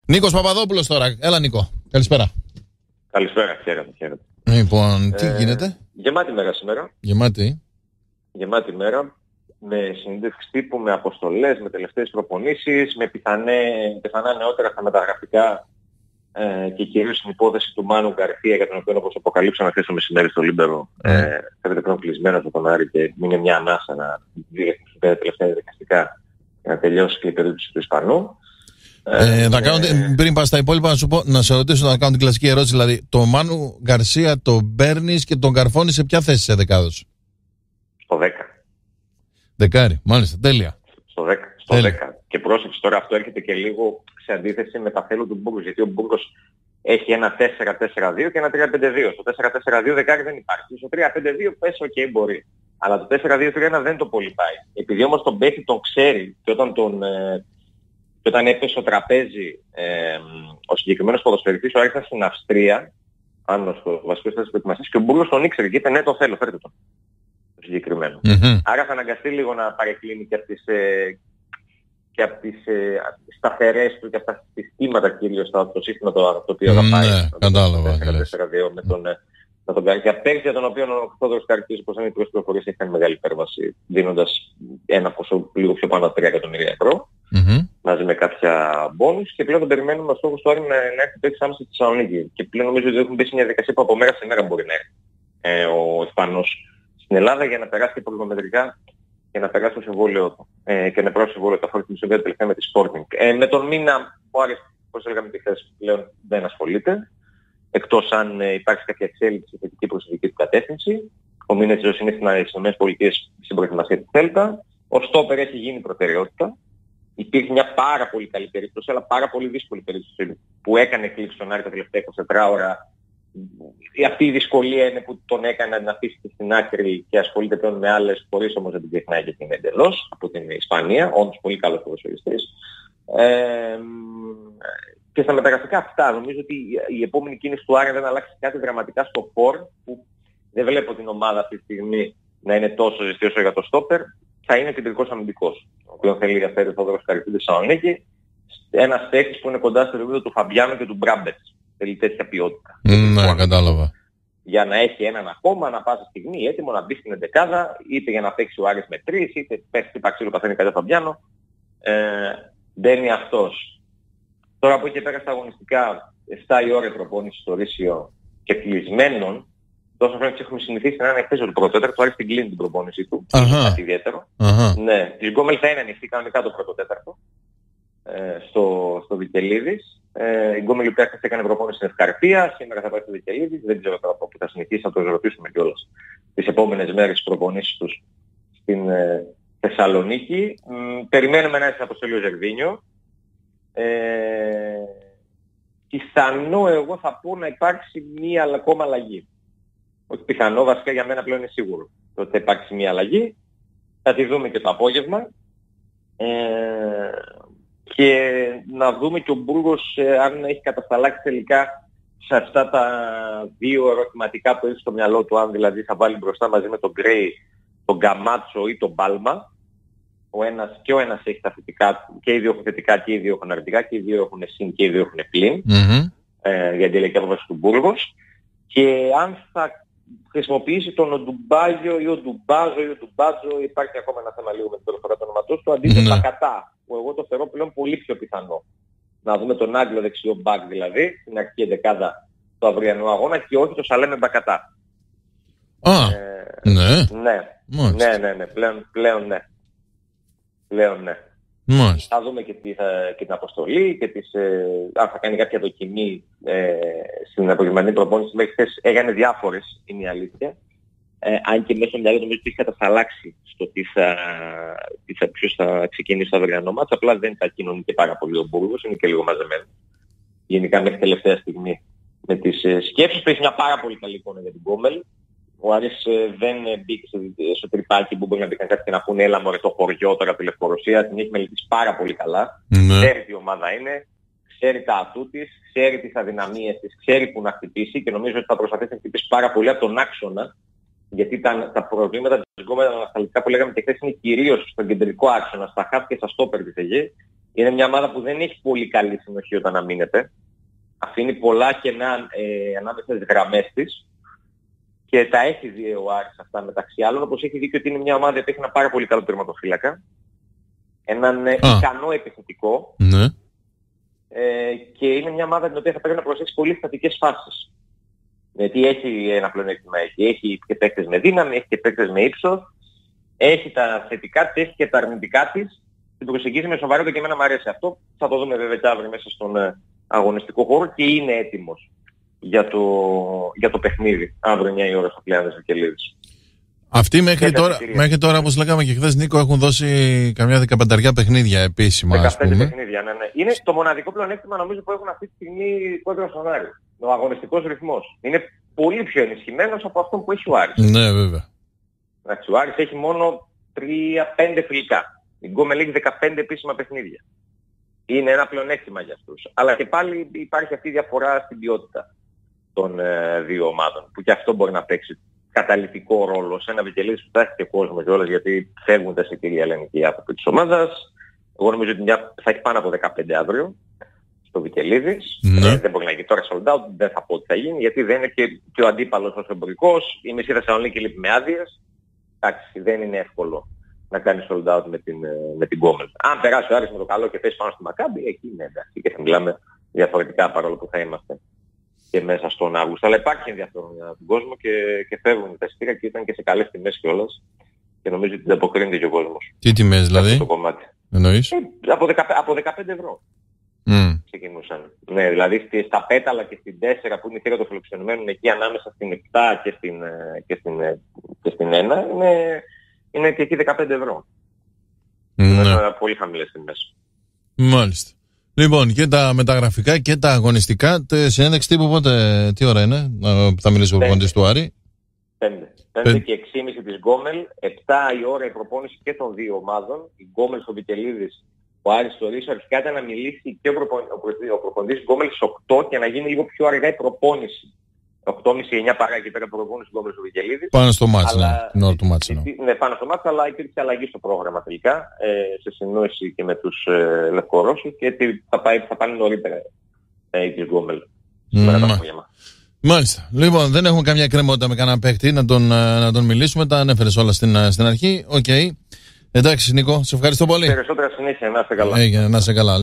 Νίκος Παπαδόπουλος τώρα. Έλα Νίκο. Καλησπέρα. Καλησπέρα, χαίρετε. Λοιπόν, τι γίνεται? Γεμάτη μέρα σήμερα. Γεμάτη μέρα. Με συνέντευξη τύπου, με αποστολές, με τελευταίες προπονήσεις, με πιθανά νεότερα στα μεταγραφικά και κυρίως την υπόθεση του Μάνου Γκαρθία, για τον οποίο, όπως αποκαλύψαμε χθες το μεσημέρι στο Λίμπερο, φαίνεται πλέον κλεισμένο από τον Άρη και είναι μια ανάσα να διερευνηθεί τα τελευταία δικαστικά για να τελειώσει και η περίπτωση του Ισπανού. Πριν πας στα υπόλοιπα, να σε ρωτήσω, να κάνω την κλασική ερώτηση. Δηλαδή, το Μάνου Γκαρσία τον παίρνεις και τον καρφώνεις σε ποια θέση σε δεκάδος? Στο 10. Δεκάρι, μάλιστα, τέλεια. Στο 10. Και πρόσεξε τώρα, αυτό έρχεται και λίγο σε αντίθεση με τα θέλω του Μπούργος, γιατί ο Μπούργος έχει ένα 4-4-2 και ένα 3-5-2. Στο 4-4-2 δεκάρι δεν υπάρχει. Στο 3-5-2 πες ok, μπορεί. Αλλά το 4-2-3-1 δεν το πολύ πάει. Επειδή όμως τον παίχτη τον ξέρει και όταν έπεσε στο τραπέζι ο συγκεκριμένος ποδοσφαιριστής, ο Άρης στην Αυστρία, πάνω στο βασικό στάδιο της προετοιμασίας, και ο Μπούργος τον ήξερε και είπε ναι, το θέλω, φέρτε τον. Το συγκεκριμένο. Άρα θα αναγκαστεί λίγο να παρεκκλίνει και από τις σταθερές του και από τα συστήματα κυρίως το σύστημα το οποίο θα πάει. Ναι, κατάλαβα. Με τον Καρκιά. Πέρσι, για τον οποίο ο Θόδωρος Καρκής, όπως είναι οι πρώτες πληροφορίες, έχει κάνει μεγάλη υπέρβαση, δίνοντας ένα ποσό λίγο πιο πάνω από 3 εκατομμύρια ευρώ, μαζί με κάποια μπόνους, και πλέον τον περιμένουμε ο στόχος του Άρη να έρθει παίξει άμεσα στη Θεσσαλονίκη. Και πλέον νομίζω ότι έχουν μπει σε μια διαδικασία που από μέρα σε μέρα μπορεί να έρθει ο Ισπανός στην Ελλάδα για να περάσει και πολυγομετρικά και να περάσει το συμβόλαιο του και να περάσει το συμβόλαιο του αφορά τη μισογένεια τελευταία με τη Sporting. Με τον μήνα ο Άρης, όπως έλεγαμε τη χθες, πλέον δεν ασχολείται, εκτός αν υπάρξει κάποια εξέλιξη θετική προς τη δική του κατεύθυνση. Ο μήνας της ζωής είναι στις ΗΠΑ στην προετοιμασία της Θέλτα. Ο στόπερ έχει γίνει προτεραιότητα. Υπήρχε μια πάρα πολύ καλή περίπτωση, αλλά πάρα πολύ δύσκολη περίπτωση που έκανε κλικ στον Άρη τα τελευταία 24 ώρα. Αυτή η δυσκολία είναι που τον έκανε να αφήσει στην άκρη και ασχολείται πλέον με άλλες, χωρίς όμως να την ξεχνάει και την εντελώς, από την Ισπανία, όντως πολύ καλός ποδοσφαιριστής. Και στα μεταγραφικά αυτά, νομίζω ότι η επόμενη κίνηση του Άρη δεν αλλάξει κάτι δραματικά στο φορ, που δεν βλέπω την ομάδα αυτή τη στιγμή να είναι τόσο ζεστή όσο για το στόπερ. Θα είναι κεντρικός αμυντικός, ο οποίος θέλει να φέρει ο Θόδωρος Καρκής στη Θεσσαλονίκη, ένας παίκτης που είναι κοντά στο επίπεδο του Φαμπιάνο και του Μπράμπετς. Θέλει τέτοια ποιότητα. Ναι, κατάλαβα. Για να έχει έναν ακόμα, ανά πάσα στιγμή έτοιμο να μπει στην εντεκάδα, είτε για να παίξει ο Άρης με 3, είτε πέσει τι παξίλου καθένει κατά Φαμπιάνο. Μπαίνει αυτός. Τώρα από εκεί και πέρα στα αγωνιστικά, 7 η ώρα προπόνηση στο Ρήσιο και κλεισμένων, τόσο χρόνια έχουμε συνηθίσει να είναι εκτός του πρωτότεταρτο, το Άρης την κλείνει την προπόνησή του. Κάτι ιδιαίτερο. Ναι, η Γκόμελ θα είναι ανοιχτή κανονικά το πρωτότεταρτο στο Βικελίδης. Η Γκόμελ η οποία έκανε προπόνηση στην Ευκαρπία, σήμερα θα πάει στο Βικελίδης, δεν ξέρω τώρα που θα συνεχίσει, θα το ρωτήσουμε κιόλας τις επόμενες μέρες προπονήσεις τους στην Θεσσαλονίκη. Περιμένουμε να έρθει αποστολή ο Ζερβίνιο. Πιθανό εγώ θα πω να υπάρξει μία ακόμα αλλαγή. Όχι πιθανό, βασικά για μένα πλέον είναι σίγουρο ότι θα υπάρξει μία αλλαγή. Θα τη δούμε και το απόγευμα. Και να δούμε και ο Μπούργος αν έχει κατασταλάξει τελικά σε αυτά τα δύο ερωτηματικά που έχει στο μυαλό του, αν δηλαδή θα βάλει μπροστά μαζί με τον Γκρέι τον Γκαμάτσο ή τον Μπάλμα. Ο ένας έχει τα θετικά, και οι δύο έχουν θετικά και οι δύο έχουν αρνητικά, και οι δύο έχουν συν και οι δύο έχουν πλην, για την τελική απόφαση του Μπούργος. Και αν θα χρησιμοποιήσει τον Οντουμπάγιο ή ο Ντουμπάζο ή ο Ντουμπάτζο, υπάρχει ακόμα ένα θέμα λίγο με την προφορά του ονοματός του, αντί τον Μπακατά, που εγώ το θεωρώ πλέον πολύ πιο πιθανό. Να δούμε τον Άγγλο δεξιό μπακ δηλαδή, στην αρχική εντεκάδα του αυριανού αγώνα, και όχι το Σαλέμε Μπακατά. Ναι. Πλέον ναι. Θα δούμε και την αποστολή και αν θα κάνει κάποια δοκιμή στην απογευματινή προπόνηση. Μέχρι χθες έκανε διάφορες, είναι η αλήθεια. Αν και μέσα στο μυαλό νομίζω ότι έχει κατασταλάξει στο ποιος θα ξεκινήσει το αυριανό μάτς. Απλά δεν τα κοινωνεί και πάρα πολύ ο Μπούργος, είναι και λίγο μαζεμένο. Γενικά μέχρι τελευταία στιγμή με τις σκέψεις του. Έχει μια πάρα πολύ καλή εικόνα για την Γκόμελ. Ο Άρης δεν μπήκε στο τρυπάκι που μπορεί να μπήκαν κάτι και να πούνε έλα μωρέ το χωριό τώρα τη Λευκορωσία. Την έχει μελετήσει πάρα πολύ καλά. Ξέρει τι ομάδα είναι, ξέρει τα ατού της, ξέρει τις αδυναμίες της, ξέρει που να χτυπήσει, και νομίζω ότι θα προσπαθήσει να χτυπήσει πάρα πολύ από τον άξονα, γιατί τα προβλήματα της Γκόμελ ανασταλτικά που λέγαμε και χθες είναι κυρίως στον κεντρικό άξονα, στα χαφ και στα στόπερ της ΕΓΕ, Είναι μια ομάδα που δεν έχει πολύ καλή συνοχή όταν αμήνεται. Αφήνει πολλά κενά ανάμεσα στις γραμμές της και τα έχει δει ο Άρης αυτά μεταξύ άλλων, όπως έχει δει και ότι είναι μια ομάδα που έχει ένα πάρα πολύ καλό τερματοφύλακα, έναν ικανό επιθετικό, ναι. Και είναι μια ομάδα την οποία θα πρέπει να προσέξει πολύ στατικές φάσεις. Γιατί έχει ένα πλεονέκτημα, έχει και παίκτες με δύναμη, έχει και παίκτες με ύψος, έχει τα θετικά της, έχει και τα αρνητικά της, την προσεγγίζει με σοβαρότητα και εμένα μου αρέσει αυτό. Θα το δούμε βέβαια και αύριο μέσα στον αγωνιστικό χώρο και είναι έτοιμος για το παιχνίδι αύριο 9 η ώρα στο Πλέαντες Βικελίδης. Αυτοί μέχρι τώρα, όπως λέγαμε και χθες, Νίκο, έχουν δώσει καμιά 15 παιχνίδια επίσημα. 15 ας πούμε. παιχνίδια, ναι. Είναι το μοναδικό πλεονέκτημα νομίζω που έχουν αυτή τη στιγμή κόντρα στον Άρη. Ο αγωνιστικός ρυθμός. Είναι πολύ πιο ενισχυμένος από αυτό που έχει ο Άρης. Ναι, βέβαια. Ο Άρης έχει μόνο 3-5 φιλικά. Η Γκόμελ έχει 15 επίσημα παιχνίδια. Είναι ένα πλεονέκτημα για αυτούς. Αλλά και πάλι υπάρχει αυτή η διαφορά στην ποιότητα των δύο ομάδων. Που και αυτό μπορεί να παίξει καταλυτικό ρόλο σε ένα Βικελίδης που θα έχει και κόσμο κιόλας, γιατί φεύγουν τα εισιτήρια ελληνικοί άνθρωποι της ομάδας. Εγώ νομίζω ότι θα έχει πάνω από 15 αύριο στο Βικελίδης. Ναι. Δεν μπορεί να γίνει τώρα sold out, δεν θα πω ότι θα γίνει, γιατί δεν είναι και ο αντίπαλος ως εμπορικός. Η μισή Θεσσαλονίκη λείπει με άδειες. Εντάξει, δεν είναι εύκολο να κάνει sold out με την Γκόμελ. Αν περάσει ο Άρης με το καλό και πέσει πάνω στη Μακάμπι, εκεί είναι εντάξει και θα μιλάμε διαφορετικά, παρόλο που θα είμαστε και μέσα στον Αύγουστο. Αλλά υπάρχει ενδιαφέρον για τον κόσμο και φεύγουν τα εισιτήρια και ήταν και σε καλές τιμές κιόλας. Και νομίζω ότι ανταποκρίνεται και ο κόσμος. Τι τιμές δηλαδή? Το κομμάτι. Εννοείς? Από 15 ευρώ. Ξεκινούσαν. Ναι, δηλαδή στα πέταλα και στην 4 που είναι η θύρα των φιλοξενουμένων, εκεί ανάμεσα στην 7 και στην 1 είναι και εκεί 15 ευρώ. Ναι. Είναι πολύ χαμηλές τιμές. Μάλιστα. Λοιπόν, και τα μεταγραφικά και τα αγωνιστικά, συνέντευξη τύπου πότε, τι ώρα είναι, θα μιλήσει ο προπονητής του Άρη? 5 και 6.30 της Γκόμελ, 7 η ώρα η προπόνηση και των δύο ομάδων, η Γκόμελ στο Βικελίδης, ο Άρης στο Ρήσο. Αρχικά ήταν να μιλήσει και ο προπονητής της Γκόμελ στις 8 και να γίνει λίγο πιο αργά η προπόνηση. 8.30-9 παρά εκεί πέρα προπόνηση του Γκόμελ στο Βικελίδης. Πάνω στο μάτς, ναι, την ώρα του μάτς. Ναι, πάνω στο μάτς, αλλά υπήρξε αλλαγή στο πρόγραμμα τελικά, σε συνόηση και με τους Λευκορώσους, και θα πάνε νωρίτερα η Γκόμελ σήμερα το απόγευμα. Μάλιστα. Λοιπόν, δεν έχουμε καμιά κρεμότητα με κανένα παίκτη να τον μιλήσουμε. Τα ανέφερες όλα στην αρχή. Οκ. Εντάξει, Νίκο, σε ευχαριστώ πολύ. Περισσότερα συνέχεια, να είστε καλά. Να είστε καλά.